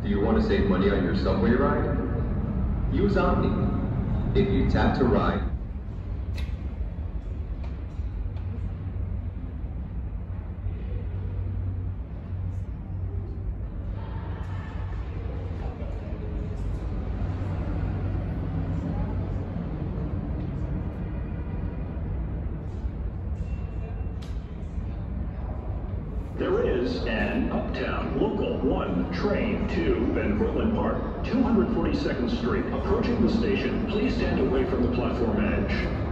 Do you want to save money on your subway ride? Use Omni. If you tap to ride, There is an Uptown Local 1 train to Van Cortlandt Park, 242nd Street. Approaching the station, please stand away from the platform edge.